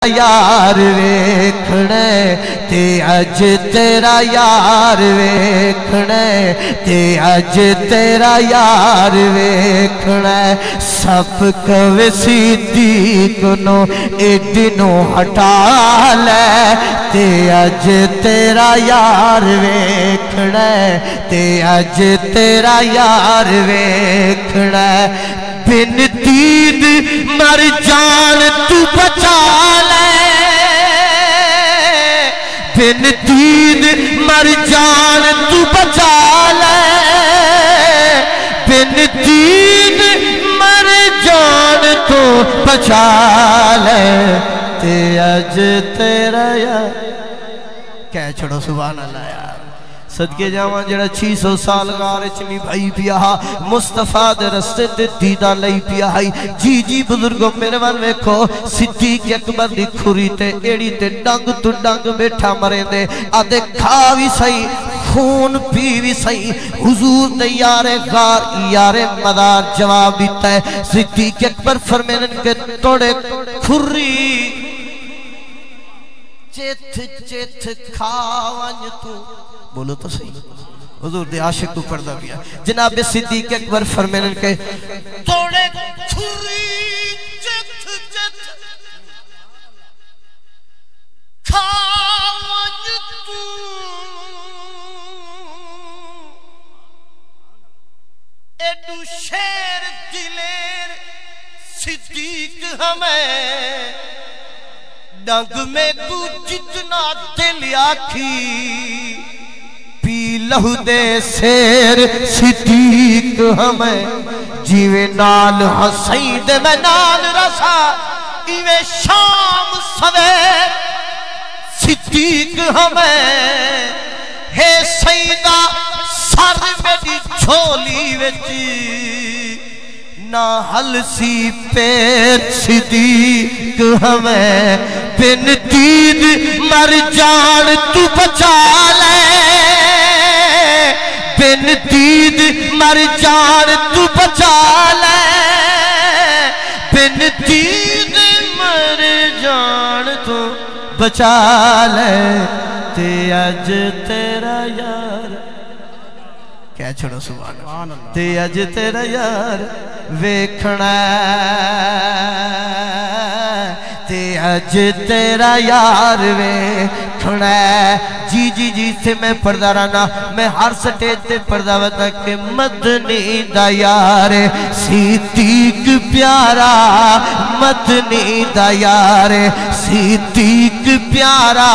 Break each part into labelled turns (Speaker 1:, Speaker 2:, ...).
Speaker 1: یار ویکھنے تے اج تیرا یار ویکھنے تے اج تیرا یار ویکھنے سب کوے صدیق نو ایڈنو ہٹا لے تے اج تیرا یار ویکھنے تے اج تیرا یار ویکھنے بن دید مر جان تو بچا لے بن دید مر جان تو بچا لے بن دید مر جان تو بچا لے تے اج تیرا یار کہہ چھڑو سبحان اللہ یار صدقے جاواں جڑا 600 سال گارے چنی بھائی پیا مصطفیٰ دے رستے تے دیدہ لئی پیا جی جی بزرگوں میرے وال ویکھو صدیق اکبر دی کھوری تے ایڑی تے ڈنگ تو ڈنگ بیٹھا مرے دے آدھے کھا بھی صحیح خون پی بھی صحیح حضور دے یار غار یار مدار جواب دیتا ہے صدیق اکبر فرمینن کے توڑے کھوری چیت چیت کھاوانج تو بولو تو صحیح حضور دے عاشق تو پردہ پیا جناب صدیق اکبر فرمینن کے توڑے کھوری چیت چیت کھاوانج تو ایڈو شیر دلیر صدیق ہمیں ڈنگ میں کو جتنا دل آکھی پی لہو دے سیر صدیق ہمیں جیوے نال حسین دے میں نال رسا ایوے شام سویر صدیق ہمیں ہے سیدہ سر میری جھولی ویچی نا حل سی پیر صدیق ہمیں بن دید مر جان تو بچا لے بن دید مر جان تو بچا لے بن دید مر جان تو بچا لے تے اج تیرا یار کہہ چھوڑو سبحان اللہ تے اج تیرا یار ویکھنا تے اج تیرا یار ویکھنا جی جی جی سے میں پردہ رانا میں ہر سٹیج تے پردہ وطا کہ مدنی دا یار صدیق پیارا مدنی دا یار صدیق پیارا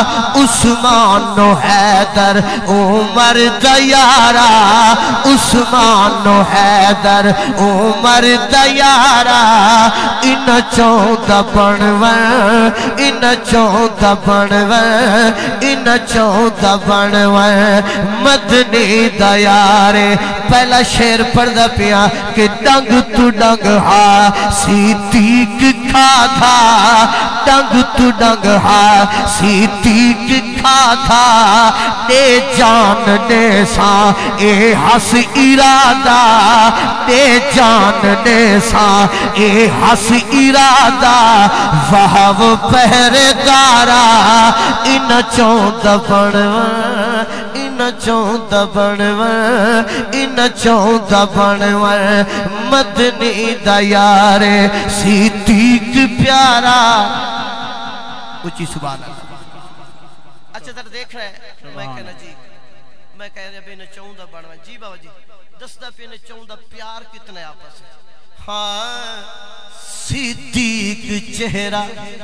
Speaker 1: عثمان و حیدر عمر دا یارا عثمان و حیدر عمر دا یارا ان چوندہ بنوان ان چوندہ بنوان ان چوندہ بنوان مدنی دا یارے پہلا شیر پردہ پیا کہ ڈنگ تو ڈنگ ہا صدیق کھا تھا ڈنگ تو ڈنگ ہا صدیق کھا تھا دے جان دے سا اے حس ارادہ دے جان دے سا اے حس ارادہ وہاں پہرے دارا ان چوندہ بنوان ان چوندہ بنوان ان چوندہ بنوان مدنی دا یار صدیق پیارا اچھی سبحان اللہ اچھا در دیکھ رہے ہیں میں کہنا جی میں کہہ رہے ہیں چوندہ بنوان جی بابا جی دستہ پہ چوندہ پیار کتنے آپس ہے ہاں صدیق چہرہ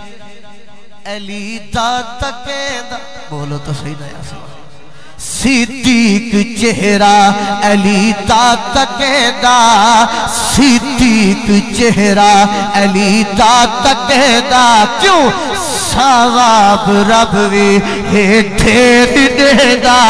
Speaker 1: علی دا تکیدہ بولو تو صحیح نہ یا سوال صدیق چہرہ علی دا تکیدہ صدیق چہرہ علی دا تکیدہ کیوں ثواب رب وی ہے ٹھیر دے گا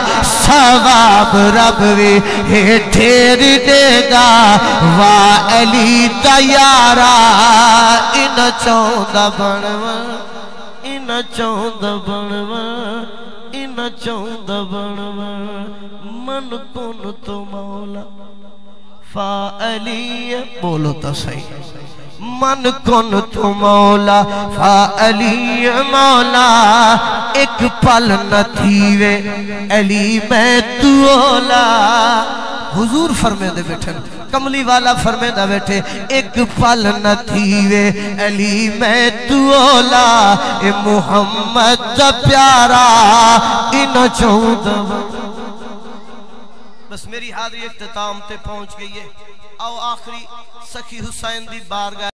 Speaker 1: ثواب رب وی ہے ٹھیر دے گا وا علی دا یارا ان چوندہ بنوان ان چوندہ بنوان ان چوندہ بنوان من کن تو مولا فا علی بولو تو صحیح من کن تو مولا فا علی مولا ایک پل نہ تھیوے علی میں تو اولا حضور فرمے دے بیٹھے کملی والا فرمے دے بیٹھے ایک پل نہ تھیوے علی میں تو اولا اے محمد دا پیارا انہ چود بس میری حاضری اختتام تے پہنچ گئی ہے آؤ آخری سخی حسین دی بارگاہ